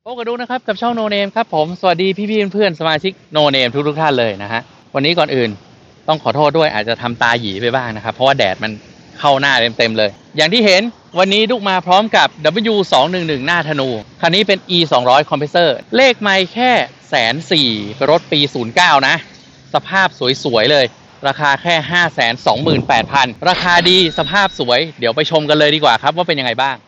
พบกันดูนะครับกับช่องโนเนมครับผมสวัสดีพี่ๆเพื่อนๆสมาชิกโนเนมทุกท่านเลยนะฮะวันนี้ก่อนอื่นต้องขอโทษด้วยอาจจะทำตาหยีไปบ้างนะครับเพราะว่าแดดมันเข้าหน้าเต็มเลยอย่างที่เห็นวันนี้ดุกมาพร้อมกับ W211 หน้าธนูคันนี้เป็น E200 คอมเพรสเซอร์เลขไมล์แค่140,000เป็นรถปี09นะสภาพสวยๆเลยราคาแค่ 528,000 ราคาดีสภาพสวยเดี๋ยวไปชมกันเลยดีกว่าครับว่าเป็นยังไงบ้าง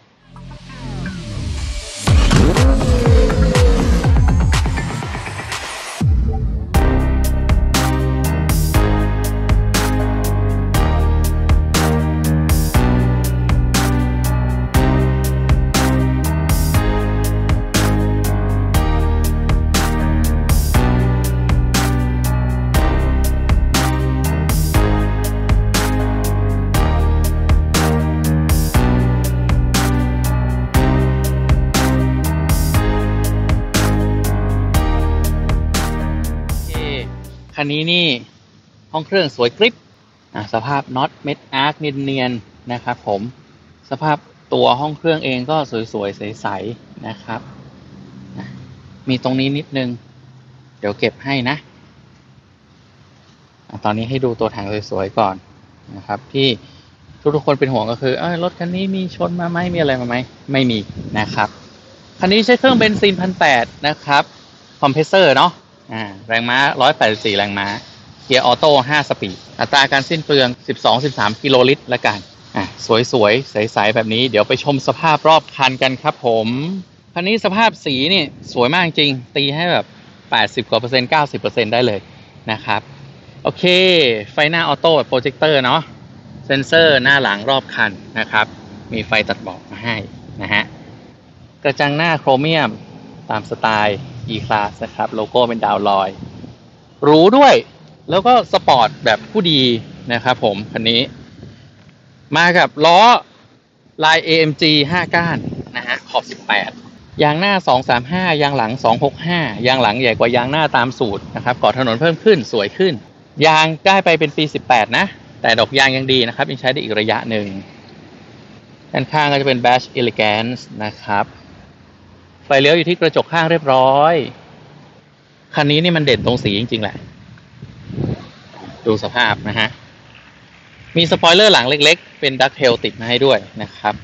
คันนี้นี่ห้องเครื่องสวยกริบสภาพน็อตเม็ดอาร์คเนียนๆนะครับผมสภาพตัวห้องเครื่องเองก็สวยๆใสๆนะครับมีตรงนี้นิดนึงเดี๋ยวเก็บให้นะตอนนี้ให้ดูตัวถังสวยๆก่อนนะครับที่ทุกคนเป็นห่วงก็คือรถคันนี้มีชนมาไหมมีอะไรมาไหมไม่มีนะครับคันนี้ใช้เครื่องเบนซิน1,800นะครับคอมเพรสเซอร์เนาะแรงม้า184แรงม้าเกียร์ออโต้5สปีดอัตราการสิ้นเปลือง 12-13 กิโลลิตรละกันสวยๆใสๆแบบนี้เดี๋ยวไปชมสภาพรอบคันกันครับผมคันนี้สภาพสีนี่สวยมากจริงตีให้แบบ80กว่าเปอร์เซ็นต์90%ได้เลยนะครับโอเคไฟหน้าออโต้แบบโปรเจคเตอร์เนาะเซ็นเซอร์หน้าหลังรอบคันนะครับมีไฟตัดหมอกมาให้นะฮะกระจังหน้าโครเมียมตามสไตล์ E-Class นะครับโลโก้เป็นดาวลอยหรูด้วยแล้วก็สปอร์ตแบบผู้ดีนะครับผมคันนี้มากับล้อลาย AMG 5 ก้านนะฮะขอบ18ยางหน้า235ยางหลัง265ยางหลังใหญ่กว่ายางหน้าตามสูตรนะครับก่อถนนเพิ่มขึ้นสวยขึ้นยางได้ไปเป็นปี18นะแต่ดอกยางยังดีนะครับยังใช้ได้อีกระยะหนึ่งด้านข้างก็จะเป็น Bash Elegance นะครับไฟเลี้ยวอยู่ที่กระจกข้างเรียบร้อยคันนี้นี่มันเด่นตรงสีจริงๆแหละดูสภาพนะฮะมีสปอยเลอร์หลังเล็กๆเป็นดักเทลติดมาให้ด้วยนะครับ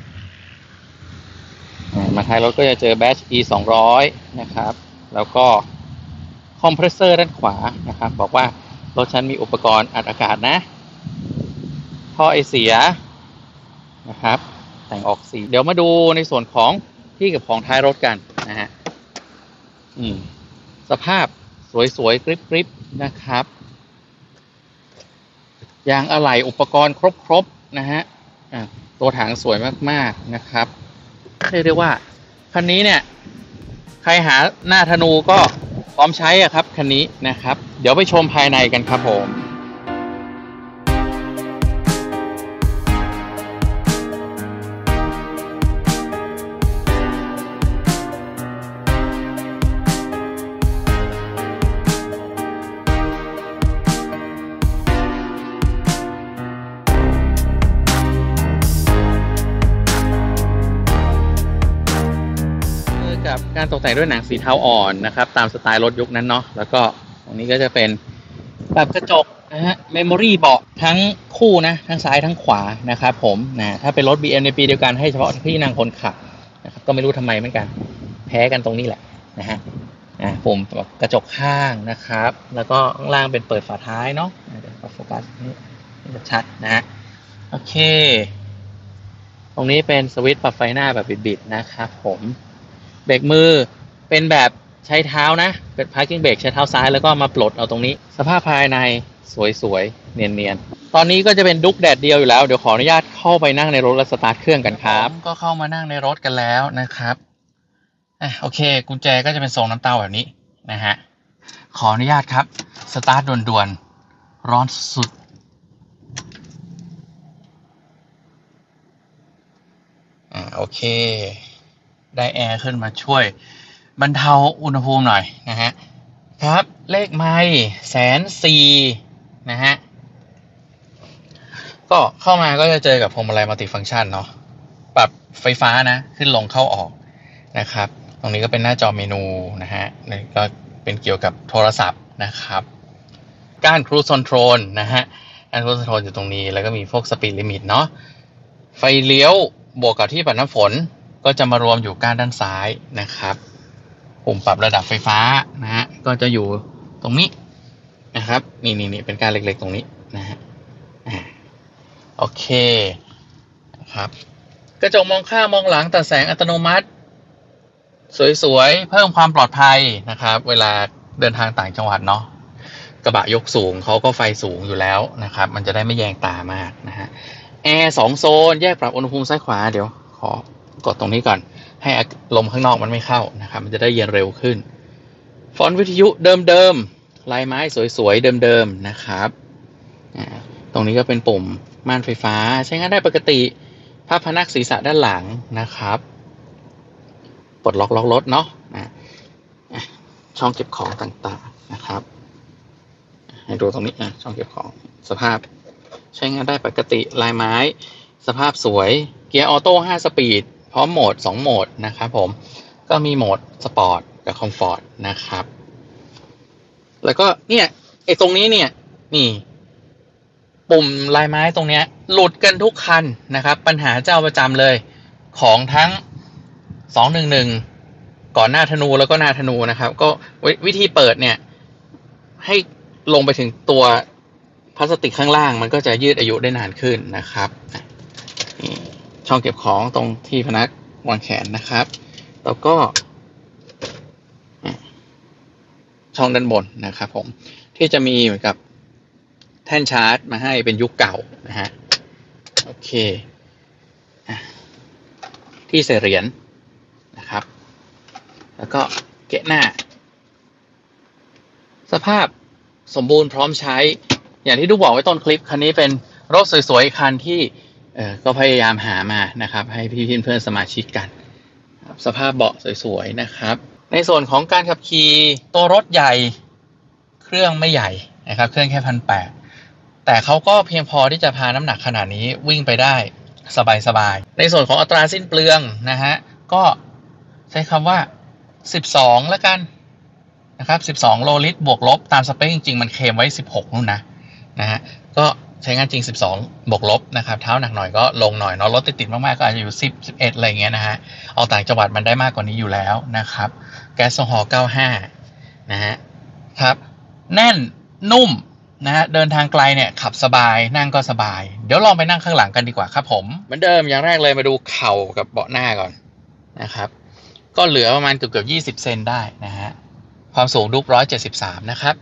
มาท้ายรถก็จะเจอ Bash E200 นะครับแล้วก็คอมเพรสเซอร์ด้านขวานะครับบอกว่ารถฉันมีอุปกรณ์อัดอากาศนะท่อไอเสียนะครับแต่งออกสีเดี๋ยวมาดูในส่วนของที่กับของท้ายรถกันนะฮะสภาพสวยๆกริบๆนะครับยางอะไหล่อุปกรณ์ครบๆนะฮะตัวถังสวยมากๆนะครับเรียกได้ว่าคันนี้เนี่ยใครหาหน้าธนูก็พร้อมใช้ครับคันนี้นะครับเดี๋ยวไปชมภายในกันครับผมกับการตกแต่งด้วยหนังสีเทาอ่อนนะครับตามสไตล์รถยุคนั้นเนาะแล้วก็ตรงนี้ก็จะเป็นแบบกระจกนะฮะเมมโมรี่เบาะทั้งคู่นะทั้งซ้ายทั้งขวานะครับผมถ้าเป็นรถ BM ในปีเดียวกันให้เฉพาะที่นั่งคนขับนะครับก็ไม่รู้ทำไมเหมือนกันแพ้กันตรงนี้แหละนะฮะผมกระจกข้างนะครับแล้วก็ข้างล่างเป็นเปิดฝาท้ายเนาะเดี๋ยวโฟกัสนี่ชัดนะฮะโอเคตรงนี้เป็นสวิตช์ปรับไฟหน้าแบบบิดๆนะครับผมเบรกมือเป็นแบบใช้เท้านะเป็น parking brake ใช้เท้าซ้ายแล้วก็มาปลดเอาตรงนี้สภาพภายในสวยๆเนียนๆตอนนี้ก็จะเป็นดุ๊กแดดเดียวอยู่แล้วเดี๋ยวขออนุญาตเข้าไปนั่งในรถและสตาร์ทเครื่องกันครับก็เข้ามานั่งในรถกันแล้วนะครับโอเคกุญแจก็จะเป็นทรงน้ำเต้าแบบนี้นะฮะขออนุญาตครับสตาร์ทด่วนๆร้อนสุดโอเคได้แอร์ขึ้นมาช่วยบรรเทาอุณหภูมิหน่อยนะฮะครับเลขไมล์140,000นะฮะก็เข้ามาก็จะเจอกับพวงมาลัยมัลติฟังก์ชันเนาะปรับไฟฟ้านะขึ้นลงเข้าออกนะครับตรงนี้ก็เป็นหน้าจอเมนูนะฮะนี่ก็เป็นเกี่ยวกับโทรศัพท์นะครับก้านครูซคอนโทรลนะฮะก้านครูซคอนโทรลอยู่ตรงนี้แล้วก็มีพวกสปีดลิมิตเนาะไฟเลี้ยวบวกกับที่ปัดน้ำฝนก็จะมารวมอยู่ก้านด้านซ้ายนะครับปุ่มปรับระดับไฟฟ้านะฮะก็จะอยู่ตรงนี้นะครับนี่เป็นก้านเล็กๆตรงนี้นะฮะโอเคนะครับกระจกมองข้างมองหลังตัดแสงอัตโนมัติสวยๆเพิ่มความปลอดภัยนะครับเวลาเดินทางต่างจังหวัดเนาะกระบะยกสูงเขาก็ไฟสูงอยู่แล้วนะครับมันจะได้ไม่แยงตามากนะฮะแอร์2โซนแยกปรับอุณหภูมิซ้ายขวาเดี๋ยวขอกดตรงนี้ก่อนให้ลมข้างนอกมันไม่เข้านะครับมันจะได้เย็นเร็วขึ้นฟอนต์วิทยุเดิมๆลายไม้สวยๆเดิมๆนะครับตรงนี้ก็เป็นปุ่มม่านไฟฟ้าใช้งานได้ปกติผ้าพนักศีรษะด้านหลังนะครับปลดล็อกรถเนาะช่องเก็บของต่างๆนะครับให้ดูตรงนี้ช่องเก็บของสภาพใช้งานได้ปกติลายไม้สภาพสวยเกียร์ออโต้5สปีดพร้อมโหมด2โหมดนะครับผมก็มีโหมดสปอร์ตกับคอมฟอร์ตนะครับแล้วก็เนี่ยไอ้ตรงนี้เนี่ยนี่ปุ่มลายไม้ตรงเนี้ยหลุดกันทุกคันนะครับปัญหาเจ้าประจำเลยของทั้ง211ก่อนหน้าธนูแล้วก็หน้าธนูนะครับก็วิธีเปิดเนี่ยให้ลงไปถึงตัวพลาสติกข้างล่างมันก็จะยืดอายุได้นานขึ้นนะครับช่องเก็บของตรงที่พนักวางแขนนะครับแล้วก็ช่องด้านบนนะครับผมที่จะมีเหมือนกับแท่นชาร์จมาให้เป็นยุคเก่านะฮะโอเคที่ใส่เหรียญนะครับแล้วก็เกะหน้าสภาพสมบูรณ์พร้อมใช้อย่างที่ดูบอกไว้ต้นคลิปคันนี้เป็นรถสวยๆคันที่ก็พยายามหามานะครับให้พี่เพื่อนสมาชิกกันสภาพเบาะสวยๆนะครับในส่วนของการขับขี่ตัวรถใหญ่เครื่องไม่ใหญ่นะครับเครื่องแค่1,800แต่เขาก็เพียงพอที่จะพาน้ำหนักขนาดนี้วิ่งไปได้สบายๆในส่วนของอัตราสิ้นเปลืองนะฮะก็ใช้คำว่า12แล้วกันนะครับ12โลลิตรบวกลบตามสเปคจริงๆมันเคลมไว้16นู่นนะฮะก็ใช้งานจริง12บวกลบนะครับเท้าหนักหน่อยก็ลงหน่อยเนาะรถติดๆมากๆก็อาจจะอยู่10 11อะไรเงี้ยนะฮะเอาต่างจังหวัดมันได้มากกว่านี้อยู่แล้วนะครับแก๊สโซฮอล์95นะฮะครับแน่นนุ่มนะฮะเดินทางไกลเนี่ยขับสบายนั่งก็สบายเดี๋ยวลองไปนั่งข้างหลังกันดีกว่าครับผมเหมือนเดิมอย่างแรกเลยมาดูเข่ากับเบาะหน้าก่อนนะครับก็เหลือประมาณเกือบ20เซนได้นะฮะความสูงดุ๊ก173นะครับ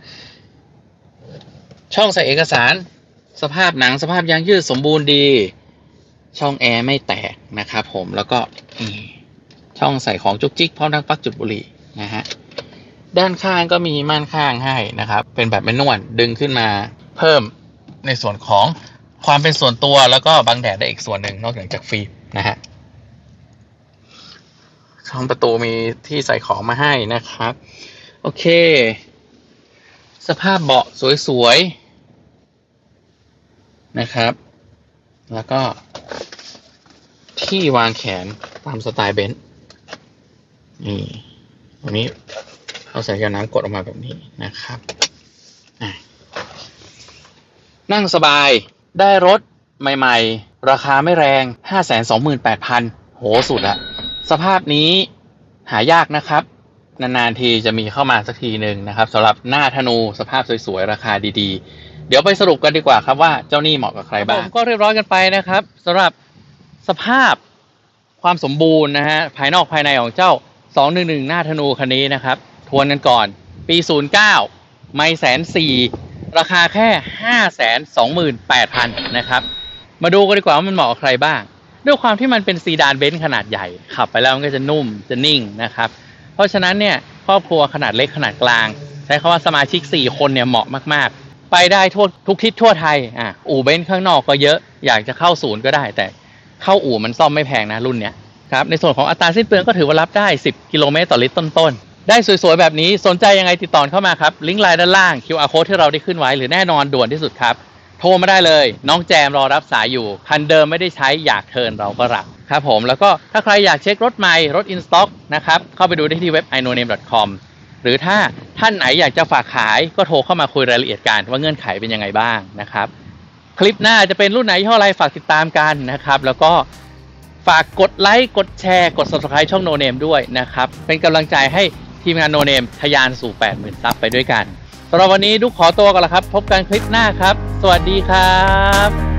ช่องใส่เอกสารสภาพหนังสภาพยางยืดสมบูรณ์ดีช่องแอร์ไม่แตกนะครับผมแล้วก็ช่องใส่ของจุกจิกพร้อมทั้งปลั๊กจุดบุหรี่นะฮะด้านข้างก็มีม่านข้างให้นะครับเป็นแบบแมนนวลดึงขึ้นมาเพิ่มในส่วนของความเป็นส่วนตัวแล้วก็บังแดดได้อีกส่วนหนึ่งนอกจากฟิล์มนะฮะช่องประตูมีที่ใส่ของมาให้นะครับโอเคสภาพเบาะสวยๆนะครับแล้วก็ที่วางแขนตามสไตล์เบนซ์นี่ตรงนี้เอาใส่แก้วน้ำกดออกมาแบบนี้นะครับนั่งสบายได้รถใหม่ๆราคาไม่แรง 528,000 โหสุดอะสภาพนี้หายากนะครับนานๆทีจะมีเข้ามาสักทีหนึ่งนะครับสำหรับหน้าธนูสภาพสวยๆราคาดีๆเดี๋ยวไปสรุปกันดีกว่าครับว่าเจ้านี่เหมาะกับใครบ้างก็เรียบร้อยกันไปนะครับสำหรับสภาพความสมบูรณ์นะฮะภายนอกภายในของเจ้า211หน้าธนูคันนี้นะครับทวนกันก่อนปี09ไม่140,000ราคาแค่ 528,000 นะครับมาดูกันดีกว่าว่ามันเหมาะกับใครบ้างด้วยความที่มันเป็นซีดานเบนซ์ขนาดใหญ่ขับไปแล้วมันก็จะนุ่มจะนิ่งนะครับเพราะฉะนั้นเนี่ยครอบครัวขนาดเล็กขนาดกลางใช้คำว่าสมาชิก4คนเนี่ยเหมาะมากๆไปได้ทั่วทุกทิศทั่วไทยอู่เบนซ์ข้างนอกก็เยอะอยากจะเข้าศูนย์ก็ได้แต่เข้าอู่มันซ่อมไม่แพงนะรุ่นเนี้ยครับในส่วนของอัตราสิ้นเปลืองก็ถือว่ารับได้10 กิโลเมตรต่อลิตรต้นๆได้สวยๆแบบนี้สนใจยังไงติดต่อเข้ามาครับลิงก์ไลน์ด้านล่าง QR code ที่เราได้ขึ้นไว้หรือแน่นอนด่วนที่สุดครับโทรมาได้เลยน้องแจมรอรับสายอยู่คันเดิมไม่ได้ใช้อยากเทิร์นเราก็รับครับผมแล้วก็ถ้าใครอยากเช็ครถใหม่รถอินสต็อกนะครับเข้าไปดูได้ที่เว็บ inoname.com หรือถ้าท่านไหนอยากจะฝากขายก็โทรเข้ามาคุยรายละเอียดกันว่าเงื่อนไขเป็นยังไงบ้างนะครับคลิปหน้าจะเป็นรุ่นไหนยี่ห้ออะไรฝากติดตามกันนะครับแล้วก็ฝากกดไลค์กดแชร์กด Subscribe ช่อง No Name ด้วยนะครับเป็นกำลังใจให้ทีมงาน No Name ทะยานสู่ 80,000 ซับไปด้วยกันสำหรับวันนี้ดุ๊กขอตัวก่อนละครับพบกันคลิปหน้าครับสวัสดีครับ